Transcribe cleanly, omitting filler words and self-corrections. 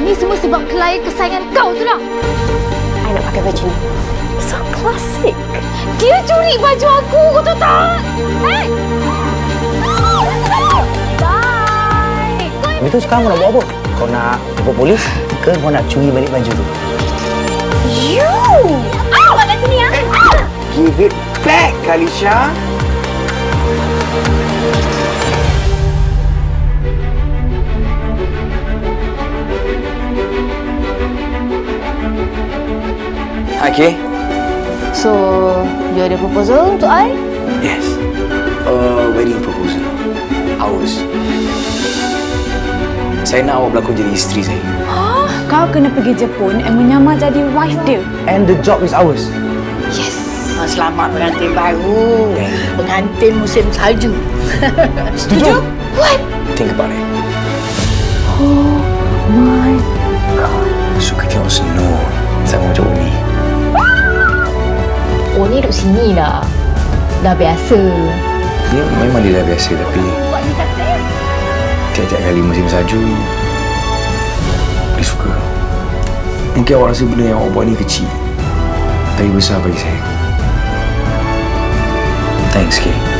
Ini semua sebab klien kesayangan kau tu lah. I nak pakai baju ni. So classic. Dia curi baju aku, kau tahu tak? Bye! Habis tu sekarang kau nak buat apa? Kau nak report polis ke kau nak curi balik baju tu? You! Awak kat sini, ya? Give it back, Kalisha. Okay. So, you ada proposal untuk I? Yes. Wedding proposal. Ours. Saya nak awak berlakon jadi isteri saya. Kau kena pergi Jepun dan menyamar jadi wife dia. And the job is ours. Yes. Selamat pengantin baru. Pengantin musim salju. Setuju? What? Think about it. Oh my God. Suka tengok snow sama macam Uni. Oh, ni duduk sini lah. Dah biasa. Ya, memang dia dah biasa tapi tiap-tiap kali musim salju dia suka. Mungkin awak rasa benda yang awak buat ni kecil tapi besar bagi saya. Thanks, Kay.